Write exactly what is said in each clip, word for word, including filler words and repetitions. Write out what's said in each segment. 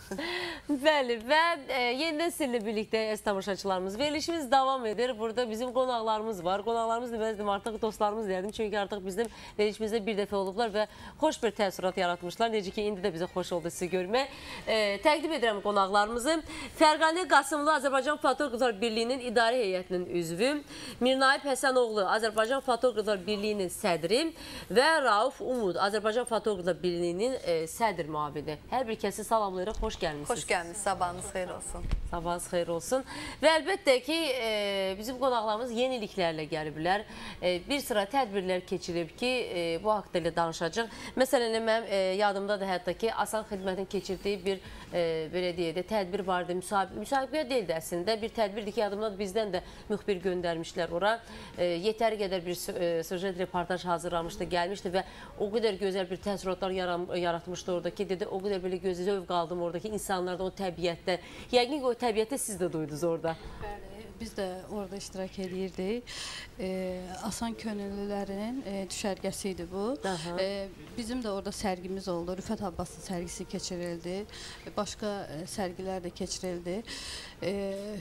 Bəli, və e, yenidən sizinlə birlikdə əziz tamaşaçılarımız, verilişimiz davam edir. Burada bizim qonaqlarımız var. Qonaqlarımız deməzdim, artıq dostlarımız deyərdim. Çünki artıq bizim verilişimizdə bir dəfə olublar və xoş bir təəssürat yaratmışlar. Necə ki, indi də bizə xoş oldu sizi görmək. E, təqdim edirəm qonaqlarımızı. Fərqani Qasımlı, Azərbaycan Fotoqraflar Birliyinin İdarə Heyətinin üzvü, Mirnaib Həsənoğlu, Azərbaycan Fotoqraflar Birliyinin sədri və Rauf Umud, Azərbaycan Fotoqraflar Birliyinin e, sədr müavini. Hər bir kəsi salamlayırıq, xoş gəlmişsiniz. Xoş gəlmişsiniz, sabahınız xeyir olsun. Sabahınız xeyir olsun. Və əlbəttə ki, e, bizim qonaqlarımız yeniliklərlə gəliblər. E, bir sıra tədbirlər keçirib ki, e, bu haqda ilə danışacaq. Məsələn, mənim e, yadımdadır hətta ki, Asan Xidmətin keçirdiyi bir e, belə deyək də, tədbir vardı. Müsahib müsahibəyə deyildi əslində. Bir tədbirdir ki, yadımdadır, bizdən də müxbir göndərmişlər ora. E, yetəri qədər bir e, süjet reportaj hazırlamışdı, gəlmişdi və o qədər gözəl bir təəssüratlar yaratmışdı orada ki, dedi, o qədər belə gözəl zövq aldım oradakı insanlarda, o təbiətdə. Yəqin ki, o təbiətdə siz də duydunuz orada. Bəli, biz də orada iştirak edirdik. E, Asan könüllülərinin e, düşərgəsi idi bu. E, bizim də orada sərgimiz oldu. Rüfət Abbasın sərgisi keçirildi. Başqa e, sərgilər də keçirildi. E,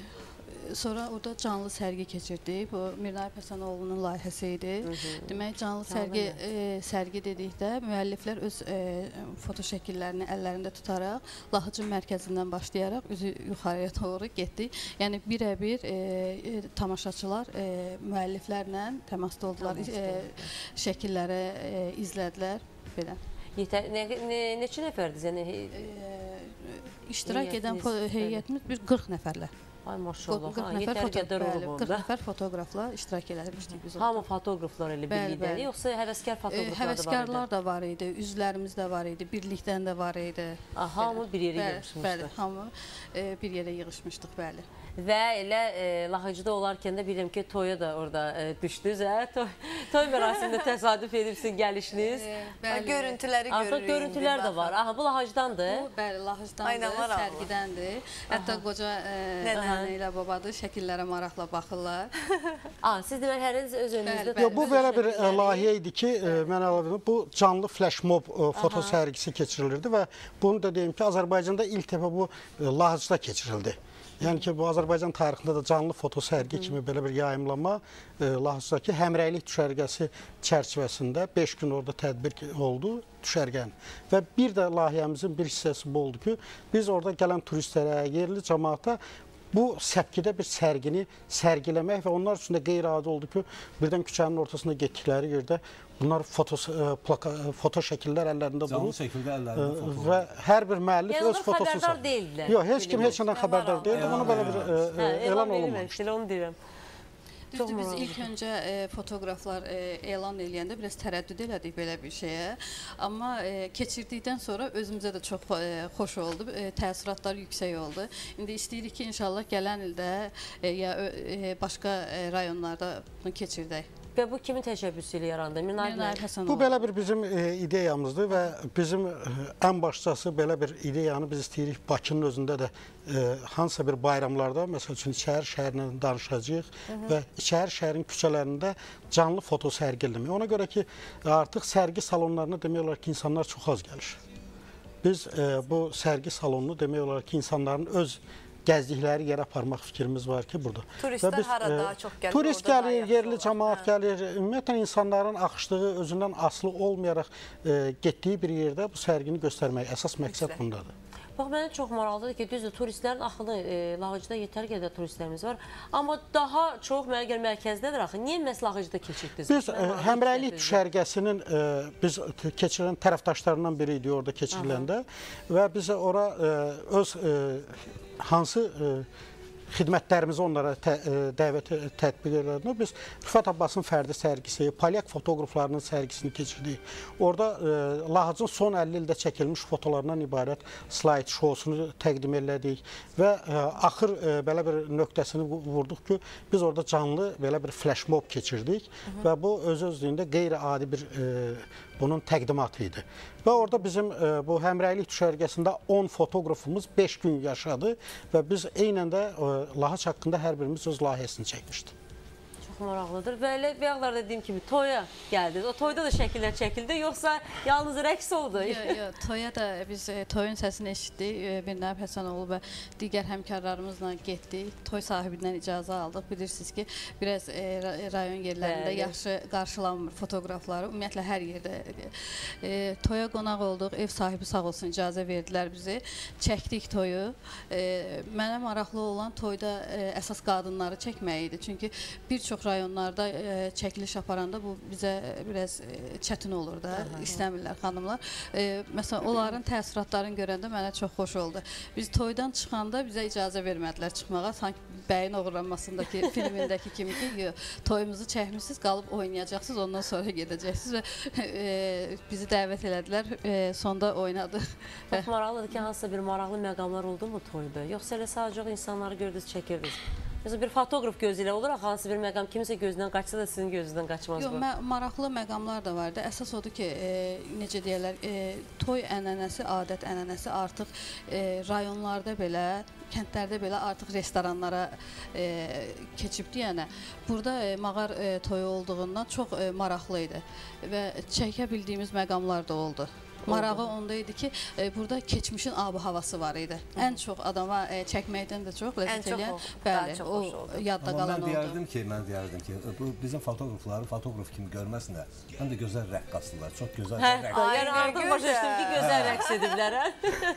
Sonra orada canlı sərgi keçirdik. Bu Mirnaib Həsənoğlu'nun layihəsi idi. Hı -hı. Demək, canlı sərgi, e, sərgi dedikdə müəlliflər öz e, foto şəkillərini əllərində tutaraq Lahıcın mərkəzindən başlayaraq üzü yuxarıya doğru getdik. Yəni birə-bir e, e, tamaşaçılar e, müəlliflərlə təmasda oldular, e, şəkilləri e, izlədilər. Belə. Yetər, ne, ne, neçə nəfərdiniz? Yəni, e, iştirak edən heyətimiz bir qırx nəfərlə. Ay maşallah, qırx nəfər, foto bəli, qırx nəfər fotoqrafla iştirak eləmişdik biz orada. Hamı fotoqraflar elə birlikdən, yoxsa həvəskar fotoqraflar da var idi? Həvəskarlar da var idi, üzvlərimiz də var idi, birlikdən də var idi. Hamı bir yerə yığışmışdı. Bəli, hamı bir yerə yığışmışdıq, bəli. Və elə e, Lahıcıda olarkən də bilirəm ki, toya da orada e, düşdünüz, hə? Toy, toy mərasimində təsadüf edibsin gəlişiniz. E, bəli. Görüntüləri görürük. Artıq görüntülər də var. Aha, bu Lahıcıdandır. Bu, bəli, Lahıcıdandır, sərgidəndir. Hətta qoca e, nənə ilə babadır, şəkillərə maraqla baxırlar. Aa, siz demək, həriniz öz önünüzdə... Yo, bu belə bir layihə idi ki, mən əlavə bu canlı flash mob foto sərgisi keçirilirdi və bunu da deyim ki, Azərbaycanda ilk dəfə bu Lahıcıda keçirildi. Yəni ki, bu Azərbaycan tarixində də canlı foto sərgi kimi belə bir yayımlama e, Lahıcıdakı həmrəylik düşərgəsi çərçivəsində beş gün orada tədbir oldu düşərgənin. Və bir də layihəmizin bir hissəsi bu oldu ki, biz orada gələn turistlərə, yerli cəmaata bu səpkidə bir sərgini sərgiləmək və onlar üçün də qeyri-adi oldu ki, birdən küçənin ortasında getdikləri yerdə bunlar foto, plaka, foto şəkillər əllərində durur. Canlı şəkildə əllərində foto. Və hər bir müəllif yəni, öz fotosunu... Yəni, xəbərdar deyildilər. Yox, heç kim heç nədən xəbərdar deyildi. Bunu belə bir e, elan olunmamışdı. Onu deyirəm. Düzdür, biz ilk öncə e, fotoqraflar e, elan eləyəndə biraz tərəddüd elədik belə bir şeyə. Amma e, keçirdikdən sonra özümüzə də çox e, xoş oldu, e, təəssüratlar yüksək oldu. İndi istəyirik ki, inşallah gələn ildə e, ya e, başqa e, rayonlarda bunu keçirdək. Və bu kimin təşəbbüsü ilə yarandı? Mirnaib Həsənoğlu. Bu belə bir bizim e, ideyamızdır və bizim e, ən başçası belə bir ideyanı biz istəyirik Bakının özündə də e, hansısa bir bayramlarda, məsəl üçün İçəhər şəhərinə danışacağıq və İçəhər şəhərin küçələrində canlı foto sərgiləmək. Ona görə ki, artıq sərgi salonlarına demək olar ki, insanlar çox az gəlir. Biz e, bu sərgi salonunu demək olar ki, insanların öz gəzdikləri yerə aparmaq fikrimiz var ki, burada. Turistlər biz, hara daha çox gəlir? Turist gəlir, yerli cəmaat gəlir. Ümumiyyətlə, insanların axışdığı özündən asılı olmayaraq e, getdiyi bir yerdə bu sərgini göstərmək əsas məqsəd bundadır. Bax, mənə çox maraqlıdır ki, düzdür, turistlərin axını, e, Lahıcıda yetər qədər turistlərimiz var. Amma daha çox mənə gəl mərkəzdədir axı. Niyə məhz Lahıcıda keçirdiniz? Biz e, həmrəylik düşərgəsinin e, biz keçirilən tərəfdaşlarından biri idi orada keçiriləndə və biz ora e, öz e, hansı e, xidmətlərimizi onlara tə, ə, dəvət tətbiq edildi. Biz Rüfət Abbasın fərdi sərgisi, polyak fotoqraflarının sərgisini keçirdik. Orada ə, Lahıcın son əlli ildə çəkilmiş fotolarından ibarət slide şousunu təqdim elədik və ə, axır ə, belə bir nöqtəsini vurduq ki, biz orada canlı belə bir flash mob keçirdik. Hı -hı. Və bu öz-özlüyündə qeyri-adi bir ə, bunun təqdimatı idi. Və orada bizim e, bu həmrəylik düşərgəsində on fotoqrafımız beş gün yaşadı və biz eynən də e, Lahıc haqqında hər birimiz öz layihəsini çəkmişdik. Çox maraqlıdır. Və elə bayaqlar dediyim kimi toya gəldiniz. O toyda da şəkillər çəkildi, yoxsa yalnız rəqs oldu? Yox, yox, toya da biz e, toyun səsini eşitdik. E, Birnəb Həsənoğlu və digər həmkarlarımızla getdik. Toy sahibindən icazə aldıq. Bilirsiniz ki, biraz e, rayon yerlərində Bəli. yaxşı qarşılanmır fotoqrafları. Ümumiyyətlə hər yerdə e, toya qonaq olduq. Ev sahibi sağ olsun icazə verdilər bizi. Çəkdik toyu. E, Mənə maraqlı olan toyda e, əsas qadınları çəkmək idi. Çünki bir çox rayonlarda e, çəkiliş aparanda bu bizə biraz e, çətin olur da, istəmirlər xanımlar. E, məsələn, onların təəssüratlarını görəndə mənə çox xoş oldu. Biz toydan çıxanda bizə icazə vermədilər çıxmağa. Sanki bəyin oğurlanmasındakı filmindəki kimi ki, yox, toyumuzu çəkmişsiniz, qalıb oynayacaqsınız, ondan sonra gedəcəksiniz və e, bizi dəvət elədilər. E, sonda oynadıq. Çox maraqlıdır ki, hansısa bir maraqlı məqamlar oldu mu toyda? Yoxsa elə sadəcə insanları gördünüz, çəkirdiniz? Mesela bir fotoğraf gözüyle olarak hansı bir məqam kimsə gözündən qaçsa da sizin gözündən qaçmaz Yox, bu. mə maraqlı məqamlar da vardı. Əsas odur ki, e, necə deyirlər, e, toy ənənəsi, adət ənənəsi artıq e, rayonlarda belə, kəndlərdə belə artıq restoranlara e, keçibdi. Yəni burada e, mağar e, toyu olduğundan çox e, maraqlı idi və çəkə bildiyimiz məqamlar da oldu. Marağı onda idi ki, e, burada keçmişin abı havası var idi. Hı -hı. Ən çox adama e, çəkməkdən də çox ləzzət eləyən, bəli, o yadda Amma qalan mən oldu. deyərdim ki, mən deyərdim ki, bu bizim fotoqrafları fotoqraf kimi görməsinlər. Həm də gözəl rəqqasdılar, çox gözəl Hə, rəqqas. yəni artıq başa düşdüm ki, gözəl rəqs ediblər, hə?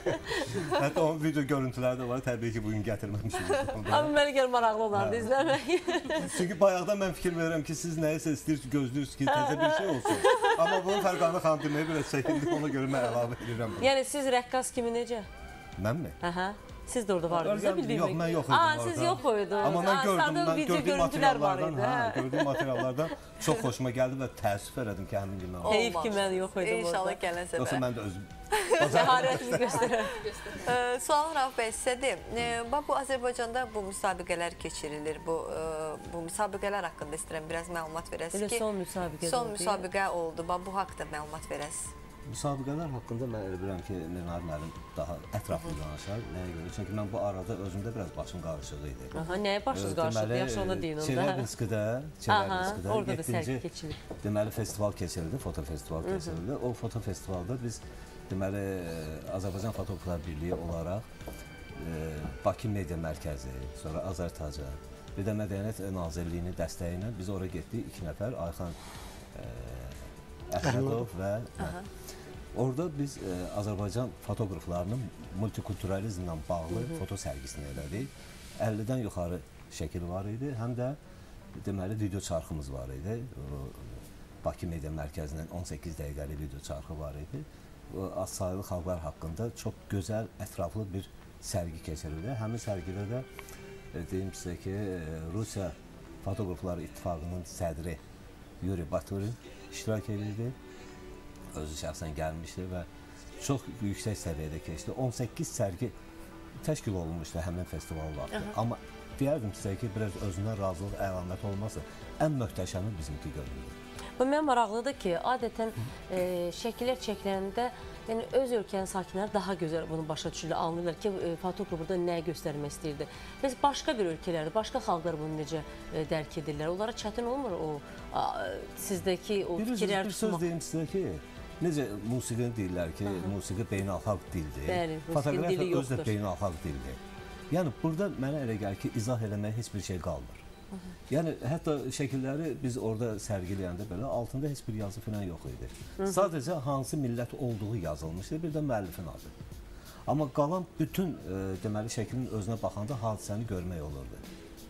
Hətta o video görüntüləri də var, təbii ki, bugün gətirməmişim. Amma mənə gəl maraqlı olardı izləmək. Çünki bayaqdan mən fikir verirəm ki, siz nəyisə istəyirsiniz, gözləyirsiniz ki, təzə bir şey olsun. Amma bunun Fərqanə xanım deməyə biraz çəkindik, ona görə mən əlavə edirəm. Yəni siz rəqqas kimi necə? Mən mi? Aha. Siz de orada vardınız da bildiyim Yox, mən yox idim Aa, orada. siz yox idiniz. Amma mən gördüm, mən video gördüyüm görüntülər var materiallardan, idi. hə, gördüyüm materiallardan çox xoşuma gəldi və təəssüf elədim ki, həmin gün mən olmadım. Heyif ki, mən yox idim orada. İnşallah gələn Yoxsa səfər. mən də özüm. Cəharətinizi göstərər. Ee, Sual Rauf bəy sizədir. Ee, bax, bu Azərbaycanda bu müsabiqələr keçirilir. Bu, e, bu müsabiqələr haqqında istəyirəm biraz məlumat verəsiniz Elə ki. son müsabiqə Son oldu, müsabiqə oldu. Bax, bu haqda məlumat verəsiniz. Müsabiqələr haqqında mən elə bilirəm ki, Mirnar müəllim daha ətraflı danışar. Nəyə görə? Çünki mən bu arada özümdə biraz başım qarışıq idi. Aha, nəyə başınız qarışıqdı? Yaxşı onu deyin onda. Çernobilskidə, Çernobilskidə Orada da sərgi keçirildi. Deməli festival keçirildi, foto festival keçirildi. O foto festivalda biz deməli Azərbaycan Fotograflar Birliyi olaraq e, Bakı Media Mərkəzi, sonra Azərtaca, bir də Mədəniyyət Nazirliyinin dəstəyi ilə biz oraya getdik. İki nəfər Ayxan e, Əhmədov və mən. Orada biz e, Azərbaycan fotoqraflarının multikulturalizmlə bağlı foto sərgisini elədik. əllidən yuxarı şəkil var idi, həm də deməli video çarxımız var idi. O, Bakı Media Mərkəzinin on səkkiz dəqiqəlik video çarxı var idi. O, azsaylı xalqlar haqqında çox gözəl, ətraflı bir sərgi keçirildi. Həmin sərgidə də e, deyim sizə ki, e, Rusiya Fotoqraflar İttifaqının sədri Yuri Baturin iştirak edirdi. Özü şəxsən gəlmişdi və çox yüksək səviyyədə keçdi. on səkkiz sərgi təşkil olunmuşdu həmin festival vaxtı. Amma deyərdim sizə ki, biraz özündən razılıq əlamət olması ən möhtəşəmi bizimki görünür. Bu mən maraqlıdır ki, adətən e, şəkillər çəkiləndə yəni öz ölkənin sakinləri daha gözəl bunu başa düşürlər, anlayırlar ki, e, fotoqraf burada nə göstərmək istəyirdi. Bəs başqa bir ölkələrdə, başqa xalqlar bunu necə e, dərk edirlər? Onlara çətin olmur o a, sizdəki o bir fikirlər bir söz deyim sizə ki, necə musiqini deyirlər ki, Aha. musiqi beynəlxalq dildir. Bəli, fotoqrafiya özü də beynəlxalq dildir. Yəni burada mənə elə gəlir ki, izah eləməyə heç bir şey qalmır. Aha. Yəni hətta şəkilləri biz orada sərgiləyəndə belə altında heç bir yazı falan yox idi. Hı. Sadəcə hansı millət olduğu yazılmışdı, bir də müəllifin adı. Amma qalan bütün e, deməli şəklin özünə baxanda hadisəni görmək olurdu.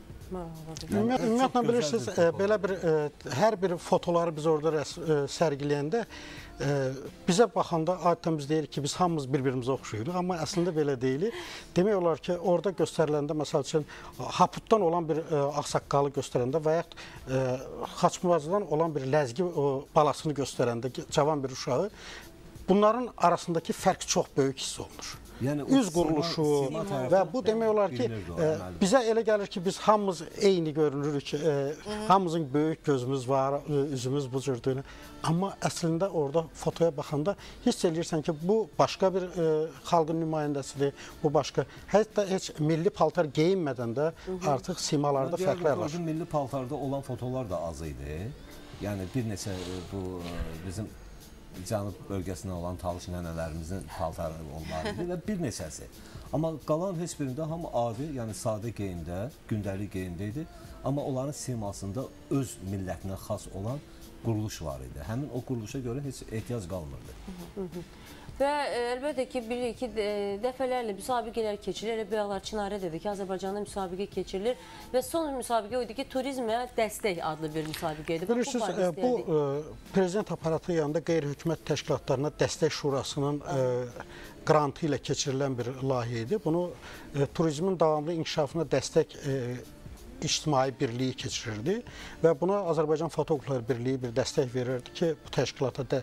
Yəni, ümumiyyətlə bilirsiniz, e, belə bir e, hər bir fotoları biz orada rəs, e, sərgiləyəndə e, bizə baxanda adətən biz deyirik ki, biz hamımız bir-birimizə oxşuyuruq, amma əslində belə deyil. Demək olar ki, orada göstəriləndə məsəl üçün Haputdan olan bir e, ağsaqqalı göstərəndə və yaxud e, Xaçmazdan olan bir ləzgi o, balasını göstərəndə cavan bir uşağı bunların arasındakı fərq çox böyük hiss olunur. Yəni, Üz quruluşu sima, sima və bu demək olar ki, o, e, bizə elə gəlir ki, biz hamımız eyni görünürük, e, hamımızın böyük gözümüz var, üzümüz bu cürdür. Amma əslində orada fotoya baxanda hiss edirsən ki, bu başqa bir e, xalqın nümayəndəsidir, bu başqa. Hətta heç milli paltar geyinmədən də artıq simalarda fərqlər var. Milli paltarda olan fotolar da az idi. Yəni bir neçə bu bizim Cənub bölgəsindən olan talış nənələrimizin paltarı onlardır və bir neçəsi. Amma qalan heç birində hamı adi, yəni sadə geyimdə, gündəlik geyimdə idi. Amma onların simasında öz millətinə xas olan quruluş var idi. Həmin o quruluşa görə heç ehtiyac qalmırdı. Və e, əlbəttə ki, bilirik ki, e, dəfələrlə müsabiqələr keçirilir. Elə Bəyalar Çinarə dedi ki, Azərbaycanda müsabiqə keçirilir və son müsabiqə o idi ki, turizmə dəstək adlı bir müsabiqə idi. Bilirsiniz, bu, bu e, prezident aparatı yanında qeyri-hökumət təşkilatlarına dəstək şurasının e, qrantı ilə keçirilən bir layihə idi. Bunu e, turizmin davamlı inkişafına dəstək e, İctimai Birliyi keçirirdi və buna Azərbaycan Fotoqraflar Birliyi bir dəstək verirdi ki, bu təşkilata də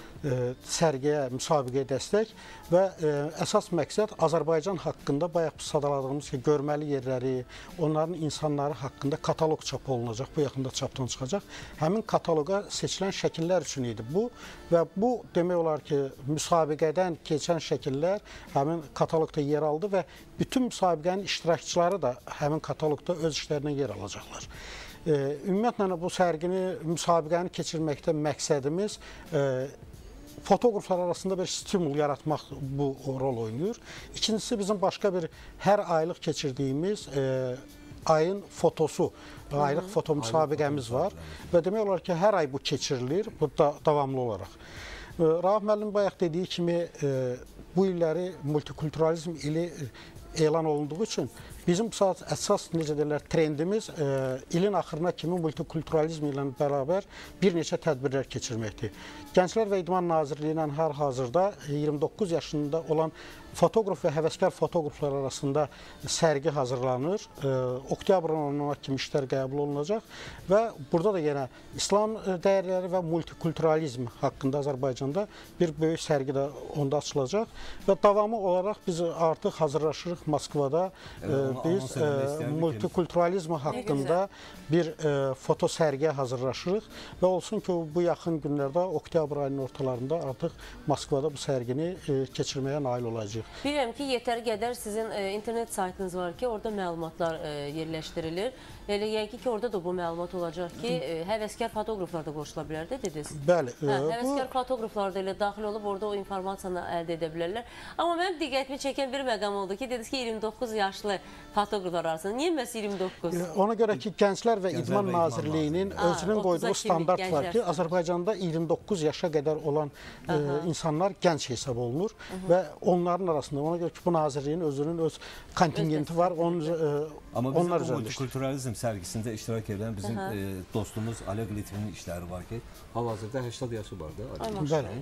sərgiyə, müsabiqəyə dəstək və ə, əsas məqsəd Azərbaycan haqqında bayaq sadaladığımız ki, görməli yerləri, onların insanları haqqında kataloq çap olunacaq, bu yaxında çapdan çıxacaq. Həmin kataloqa seçilən şəkillər üçün idi bu və bu demək olar ki, müsabiqədən keçən şəkillər həmin kataloqda yer aldı və bütün müsabiqənin iştirakçıları da həmin kataloqda öz işlərinə yer alacaqlar. Ə, ümumiyyətlə bu sərgini, müsabiqəni keçirməkdə məqsədimiz ə, fotoqraflar arasında bir stimul yaratmaq bu rol oynayır. İkincisi bizim başqa bir hər aylıq keçirdiyimiz e, ayın fotosu, aylıq foto müsabiqəmiz var və demək olar ki, hər ay bu keçirilir, bu da davamlı olaraq. E, Rauf müəllim bayaq dediyi kimi e, bu illəri multikulturalizm ili elan olunduğu üçün bizim bu saat əsas necə deyirlər trendimiz e, ilin axırına kimi multikulturalizm ilə bərabər bir neçə tədbirlər keçirməkdir. Gənclər və İdman Nazirliyi ilə hal-hazırda iyirmi doqquz yaşında olan fotoqraf və həvəskar fotoqraflar arasında sərgi hazırlanır. E, Oktyabrın onuna kimi işlər qəbul olunacaq və burada da yenə İslam dəyərləri və multikulturalizm haqqında Azərbaycanda bir böyük sərgi də onda açılacaq və davamı olaraq biz artıq hazırlaşırıq Moskvada. E, biz e, multikulturalizm haqqında bir e, foto sərgiyə hazırlaşırıq və olsun ki, bu yaxın günlərdə oktyabr ayının ortalarında artıq Moskvada bu sərgini e, keçirməyə nail olacaq. Bilirəm ki, yetəri qədər sizin e, internet saytınız var ki, orada məlumatlar e, yerləşdirilir. Elə yəqin ki, orada da bu məlumat olacaq ki, e, həvəskar fotoqraflar da qoşula bilər də dediniz. Bəli. E, hə, həvəskar bu... fotoqraflar da elə daxil olub orada o informasiyanı əldə edə bilərlər. Amma mənim diqqətimi çəkən bir məqam oldu ki, dediniz ki, iyirmi doqquz yaşlı fotoqraflar arasında. Niyə məhz iyirmi doqquz? Ona görə ki, Gənclər və İdman İdman Nazirliyinin özünün qoyduğu standart var ki, Azərbaycanda iyirmi doqquz yaşa qədər olan e, insanlar gənc hesab olunur Hı -hı. və onların arasında, ona görə ki, bu nazirliyin özünün öz kontingenti var. Onun, e, Amma bizim bu multikulturalizm sərgisində iştirak edən bizim e, dostumuz Oleg Litvinin işləri var ki, hal-hazırda səksən yaşı var da. Bəli.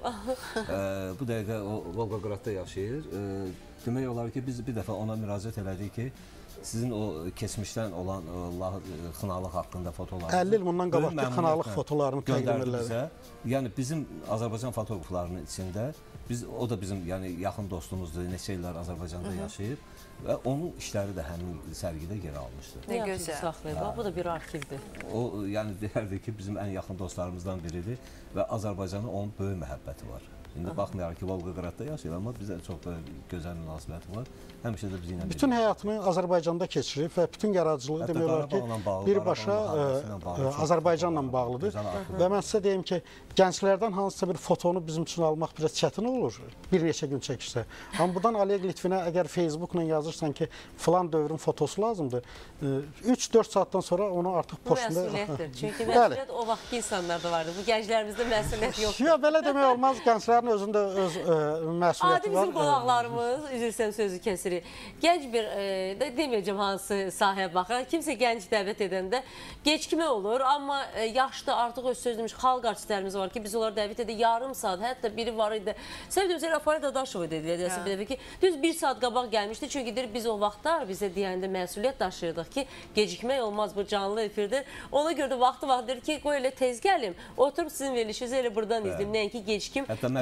e, bu dəqiqə o Volqogradda yaşayır. E, demək olar ki, biz bir dəfə ona müraciət elədik ki, sizin o keçmişdən olan xınalıq haqqında fotolarınızı əlli il bundan qabaqki xınalıq fotolarını təqdim edilər. Yəni bizim Azərbaycan fotoqraflarının içində biz o da bizim yəni yaxın dostumuzdur, neçə illər Azərbaycanda yaşayıb və onun işləri də həmin sərgidə yer almışdı. Nə gözəl saxlayıb. Bu da bir arxivdir. O yəni deyərdi ki, bizim ən yaxın dostlarımızdan biridir və Azərbaycana onun böyük məhəbbəti var. İndi baxmayaraq ki, Volqogradda yaşayır, amma bizə çox gözəl münasibəti var. Həmişə də bizi ilə bütün bilir. Həyatını Azərbaycanda keçirib və bütün yaradıcılığı demək olar ki, birbaşa Azərbaycanla bağlıdır. Və mən sizə deyim ki, gənclərdən hansısa bir fotonu bizim üçün almaq biraz çətin olur, bir neçə gün çəkirsə. Amma buradan Oleg Litvinə əgər Facebookla yazırsan ki, filan dövrün fotosu lazımdır, üç dörd saatdan sonra onu artıq postunda... Bu məsuliyyətdir. Çünki məsuliyyət o vaxtki insanlarda vardır. Bu gənclərimizdə məsuliyyət yoxdur. Yox, belə demək olmaz. Gənclərin özündə öz məsuliyyəti var. Adi bizim qonaqlarımız, üzrsən sözü kəsirik. Gənc bir, e, deməyəcəm hansı sahəyə baxır, kimsə gənc dəvət edəndə gecikmə olur, amma e, yaşda artıq öz söz demiş, xalq artistlərimiz var ki, biz onları dəvət edik yarım saat, hətta biri var idi. Səbəb üzrə Rafael Dadaşov edildi, bir dəfə ki, düz bir saat qabaq gəlmişdi, çünki deyir, biz o vaxtlar bizə deyəndə məsuliyyət daşıyırdıq ki, gecikmək olmaz, bu canlı efirdir. Ona görə də vaxtı vaxt deyir ki, qoy elə tez gəlim, oturub sizin verilişinizi elə buradan izləyim, nəinki gecikim, bir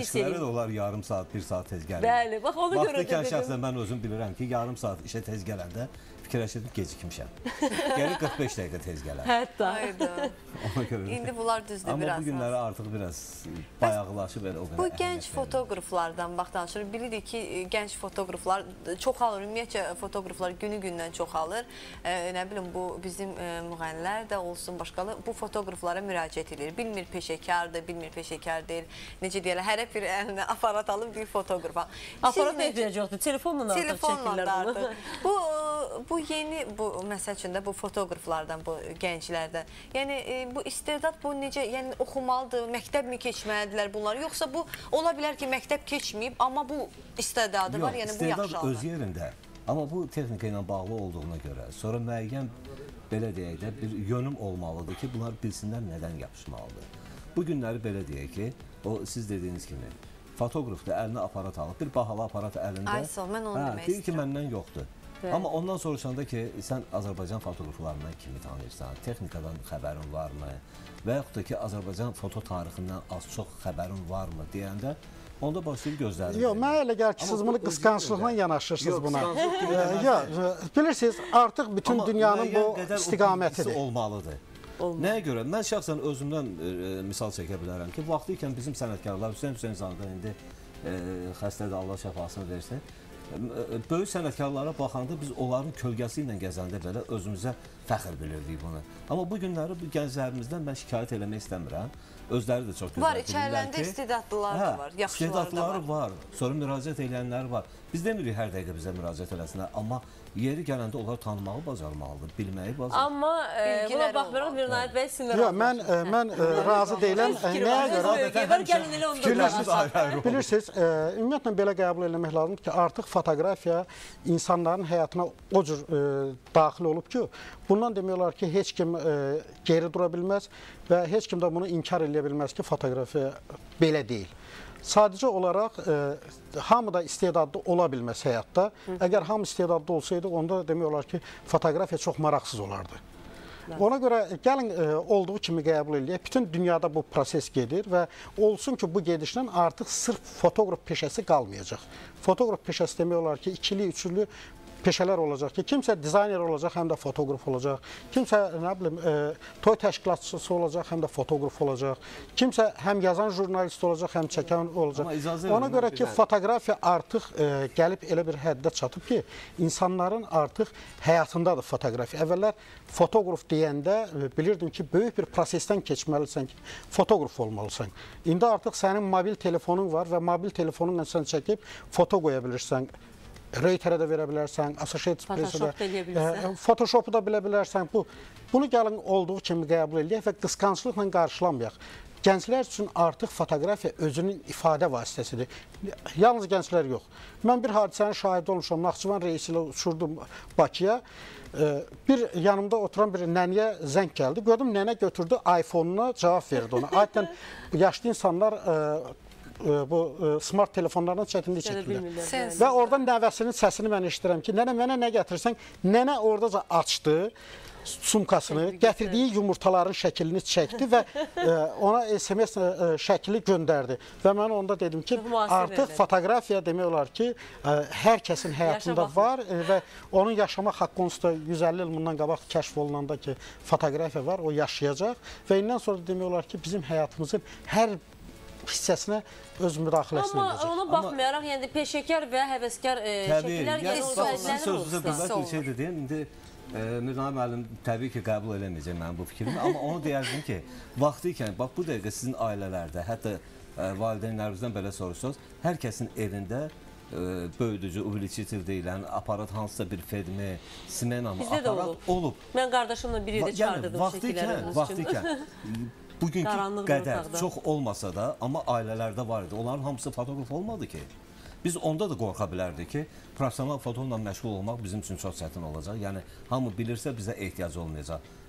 Məşqləri eləyir. də onlar yarım saat, bir saat tez gəlir. Bəli, bax ona görə də Vaxtikən dedim. şəxsən mən özüm bilirəm ki, yarım saat işə tez gələndə fikirləşirdim gecikmişəm. Gəlir qırx beş dəqiqə tez gələr. Hətta. Hayda. Ona görə. İndi bunlar düzdür Amma biraz. bu günləri artıq biraz bayaqlaşıb elə o qədər. Bu əhəmiyyət gənc vermir. fotoqraflardan bax danışırıq. Bilirik ki, gənc fotoqraflar çoxalır. Ümumiyyətcə fotoqraflar günü-gündən çoxalır. E, nə bilim bu bizim e, müğənnilər də olsun, başqaları bu fotoqraflara müraciət edir. Bilmir peşəkardır, bilmir peşəkar deyil. Necə deyirlər, hər bir əlinə aparat alıb bir fotoqrafa. Aparat ehtiyac yoxdur. Telefonla artıq Telefonla çəkirlər da bunu. artıq. Bu bu yeni bu məsəl üçün də bu fotoqraflardan, bu gənclərdən. Yəni e, bu istedad bu necə, yəni oxumalıdır, məktəb mi keçməlidirlər bunlar, yoxsa bu ola bilər ki, məktəb keçməyib, amma bu istedadı var, yəni bu yaxşı istedad alır. öz yerində. Amma bu texnika ilə bağlı olduğuna görə, sonra müəyyən belə deyək də bir yönüm olmalıdır ki, bunlar bilsinlər nədən yapışmalıdır. Bu günləri belə deyək ki, o siz dediyiniz kimi fotoqraf da əlinə aparat alıb, bir bahalı aparat əlində. Ay sağ ol, mən onu hə, demək deyir ki, istəyirəm. məndən yoxdur. Bəli. Amma ondan soruşanda ki, sən Azərbaycan fotoqraflarından kimi tanıyırsan, texnikadan xəbərin varmı və yaxud da ki, Azərbaycan foto tarixindən az çox xəbərin varmı deyəndə onda başlayıb gözlərim. Yox, mənə elə gəlir ki, siz bunu qısqanclıqla yanaşırsınız buna. Yox, bilirsiniz, artıq bütün dünyanın bu istiqamətidir. Olmalıdır. Nəyə görə? Mən şəxsən özümdən e, misal çəkə bilərəm ki, vaxtı ikən bizim sənətkarlar, Hüseyn Hüseynzadə indi e, xəstədir, Allah şəfasını versin. E, böyük sənətkarlara baxanda biz onların kölgəsi ilə gəzəndə belə özümüzə fəxr bilirdik bunu. Amma bu günləri bu gənclərimizdən mən şikayət eləmək istəmirəm. Özləri də çox gözəl Var, bilirlər içərilərində ki, istedadlılar da var, yaxşıları da istedadlıları var. var. Sonra müraciət edənlər var. Biz demirik hər dəqiqə bizə müraciət eləsinlər, amma yeri gələndə onlar tanımağı bacarmalıdır, bilməyi bacarmalıdır. Amma e, buna Bilgiləri baxmayaraq olmalı. Mirnayət bəy sizinlə Yox, mən e, mən e, razı deyiləm. E, Nəyə görə? Var, gəlin elə onda Fikirlərimiz ayrı-ayrı olur. Bilirsiniz, e, ümumiyyətlə belə qəbul etmək lazımdır ki, artıq fotoqrafiya insanların həyatına o cür e, daxil olub ki, bundan demək olar ki, heç kim e, geri dura bilməz və heç kim də bunu inkar edə bilməz ki, fotoqrafiya belə deyil. Sadəcə olaraq e, hamı da istedadlı ola bilməz həyatda. Əgər hamı istedadlı olsaydı, onda demək olar ki, fotoqrafiya çox maraqsız olardı. Ona görə gəlin e, olduğu kimi qəbul edək. Bütün dünyada bu proses gedir və olsun ki, bu gedişlə artıq sırf fotoqraf peşəsi qalmayacaq. Fotoqraf peşəsi demək olar ki, ikili, üçlü peşələr olacaq ki, kimsə dizayner olacaq, həm də fotoqraf olacaq. Kimsə, nə bilim, e, toy təşkilatçısı olacaq, həm də fotoqraf olacaq. Kimsə həm yazan jurnalist olacaq, həm çəkən olacaq. Ona görə ki, fotoqrafiya artıq e, gəlib elə bir həddə çatıb ki, insanların artıq həyatındadır fotoqrafiya. Əvvəllər fotoqraf deyəndə e, bilirdim ki, böyük bir prosesdən keçməlisən ki, fotoqraf olmalısan. İndi artıq sənin mobil telefonun var və mobil telefonunla sən çəkib foto qoya bilirsən. Reyterə də verə bilərsən, Associated Press-ə də, Photoshop-u da bilə bilərsən. Bu, bunu gəlin olduğu kimi qəbul edək və qısqanclıqla qarşılamayaq. Gənclər üçün artıq fotoqrafiya özünün ifadə vasitəsidir. Yalnız gənclər yox. Mən bir hadisənin şahidi olmuşam. Naxçıvan reisi ilə uçurdum Bakıya. Bir yanımda oturan bir nənəyə zəng gəldi. Gördüm, nənə götürdü iPhone-una cavab verdi ona. Adətən yaşlı insanlar bu smart telefonlardan çətinlik çəkirlər. Və orada nəvəsinin səsini mən eşidirəm ki, nənə mənə nə gətirirsən? Nənə oradaca açdı sumkasını, gətirdiyi yumurtaların şəklini çəkdi və ona S M S şəkli göndərdi. Və mən onda dedim ki, artıq fotoqrafiya demək olar ki, hər kəsin həyatında var və onun yaşamaq haqqı onsuz da yüz əlli il bundan qabaq kəşf olunanda ki, fotoqrafiya var, o yaşayacaq və indən sonra demək olar ki, bizim həyatımızın hər hissəsinə öz müdaxiləsini edəcək. Amma ona baxmayaraq, yəni peşəkar və həvəskar şəkillər yəni olsa. Sözünüzə bilmək bir şey deyim. İndi Mirnay müəllim təbii ki, qəbul eləməyəcək mənim bu fikrimi, amma onu deyərdim ki, vaxtı ikən, bax bu dəqiqə sizin ailələrdə, hətta valideynlərimizdən belə soruşsanız, hər kəsin evində böyüdücü, увеличитель deyilən aparat, hansısa bir Fedmi, Simenami aparat olub. Mən qardaşımla bir yerdə çağırdırdım şəkillərimiz üçün. Vaxtı ikən, bugünkü qədər çox olmasa da, amma ailələrdə var idi. Onların hamısı fotoqraf olmadı ki. Biz onda da qorxa bilərdik ki, professional fotoqrafla məşğul olmaq bizim üçün çox çətin olacaq. Yəni, hamı bilirsə bizə ehtiyac olmayacaq.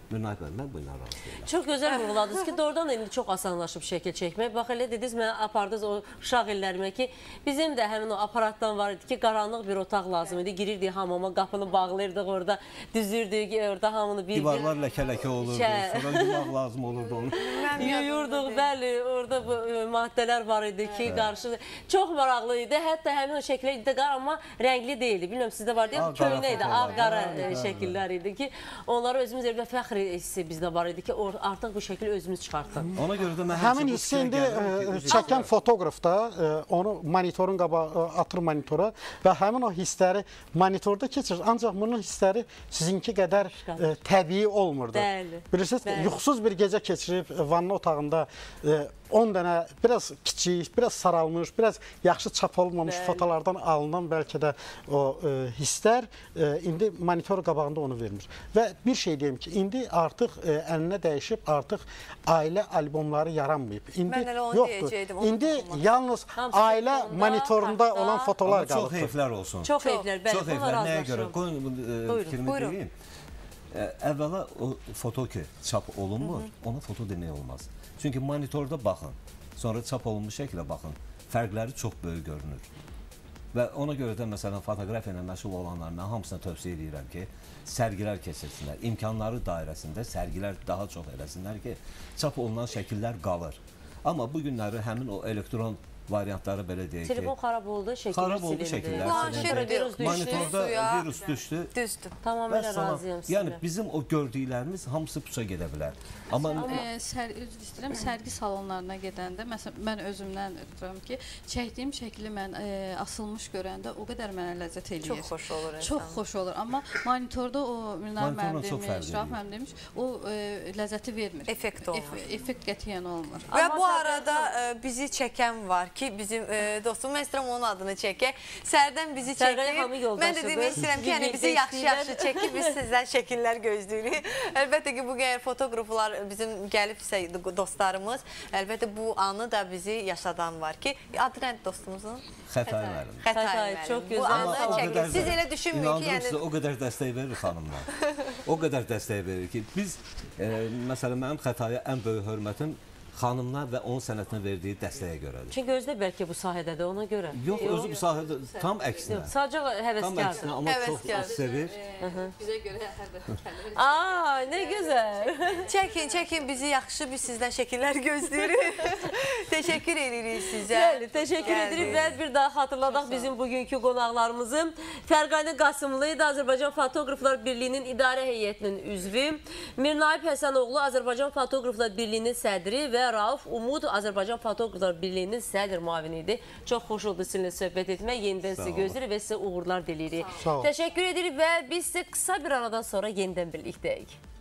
Mürnayət bəy, mən bu ilə razı deyiləm. Çox gözəl vurguladınız ki, doğrudan da indi çox asanlaşıb şəkil çəkmək. Bax, elə dediniz, mənə apardınız o uşaq illərimə ki, bizim də həmin o aparatdan var idi ki, qaranlıq bir otaq lazım idi. Girirdik hamama, qapını bağlayırdıq orada, düzürdük, orada hamını bir... Divarlar ləkə-ləkə olurdu, sonra yumaq lazım olurdu onu. Yuyurduq, bəli, orada bu maddələr var idi ki, qarşı... Çox maraqlı idi, hətta həmin o şəkillər idi, amma rəngli deyildi. Bilmiyorum, sizdə var deyəm, köynə idi, ağ-qara şəkillər idi ki, onları özümüz evdə fəxr hissi bizdə var idi ki, artıq bu şəkili özümüz çıxartdıq. Ona görə də mən həmin hissi indi çəkən fotoqraf da onu monitorun qabağı atır monitora və həmin o hissləri monitorda keçirir. Ancaq bunun hissləri sizinki qədər təbii olmurdu. Bilirsiniz, yuxusuz bir gecə keçirib vanna otağında on dənə biraz kiçik, biraz saralmış, biraz yaxşı çap olmamış fotolardan alınan bəlkə də o hisslər indi monitor qabağında onu vermir. Və bir şey deyim ki, indi artıq əlinə dəyişib, artıq ailə albomları yaranmayıb. İndi yoxdur. İndi yalnız ailə monitorunda olan fotolar qalıb. Çox heyflər olsun. Çox heyflər, bəli, buna Nəyə görə? razılaşıyorum. Qoyun fikrimi deyim. Əvvəla o foto ki, çap olunmur, ona foto demək olmaz. Çünki monitorda baxın, sonra çap olunmuş şəklə baxın, fərqləri çox böyük görünür. Və ona görə də məsələn fotoqrafiya ilə məşğul olanlarına hamısına tövsiyə edirəm ki, sərgilər keçirsinlər. İmkanları dairəsində sərgilər daha çox eləsinlər ki, çap olunan şəkillər qalır. Amma bu günləri həmin o elektron variantları belə deyək ki... Telefon xarab oldu, şəkillər xarab oldu, şəkillər silindi. Monitorda virus düşdü. Düzdür. Tamamilə razıyam sizinlə. Yəni bizim o gördüklərimiz hamısı puça gedə bilər. Amma Üzr istəyirəm, sərgi salonlarına gedəndə, məsələn, mən özümdən tuturam ki, çəkdiyim şəkli mən asılmış görəndə o qədər mənə ləzzət eləyir. Çox xoş olur insan. Çox xoş olur, amma monitorda o Münər mənim demiş, Şiraf mənim demiş, o ləzzəti vermir. Effekt olmur. Effekt qətiyyən olmur. Və bu arada bizi çəkən var ki, bizim dostum, mən istəyirəm onun adını çəkək. Sərdən bizi çəkir. Mən də demək istəyirəm ki, yəni bizi yaxşı-yaxşı çəkir, biz sizdən şəkillər gözləyirik. Əlbəttə ki, bu qədər fotoqraflar bizim gəlibsə dostlarımız, əlbəttə bu anı da bizi yaşadan var ki, adı nədir dostumuzun? Xətay müəllim. Xətay müəllim. Çox gözəl. Bu anı çəkir. Siz elə düşünmüyor ki, yəni... O qədər dəstək verir xanımlar. O qədər dəstək verir ki, biz, məsələn, mənim Xətaya ən böyük hörmətim xanımlar və onun sənətinə verdiyi dəstəyə görədir. Çünki özü də bəlkə bu sahədədir, ona görə. Yox, özü bu sahədə tam əksinə. Sadəcə həvəskardır. Tam əksinə, amma çox sevir. Bizə görə hər dəfə. Aa, nə gözəl. Çəkin, çəkin, bizi yaxşı, biz sizdən şəkillər gözləyirik. Təşəkkür edirik sizə. Bəli, təşəkkür edirik və bir daha xatırladaq bizim bugünkü qonaqlarımızı. Fərqani Qasımlı idi, Azərbaycan Fotoqraflar Birliyinin İdarə Heyətinin üzvü. Mirnaib Həsənoğlu, Azərbaycan Fotoqraflar Birliyinin sədri və Rauf Umud, Azərbaycan Fotoqraflar Birliyinin sədr müavini idi. Çox xoş oldu sizinlə söhbət etmək. Yenidən sizi gözləyirik və sizə uğurlar diləyirik. Təşəkkür edirik və biz sizə qısa bir aradan sonra yenidən birlikdəyik.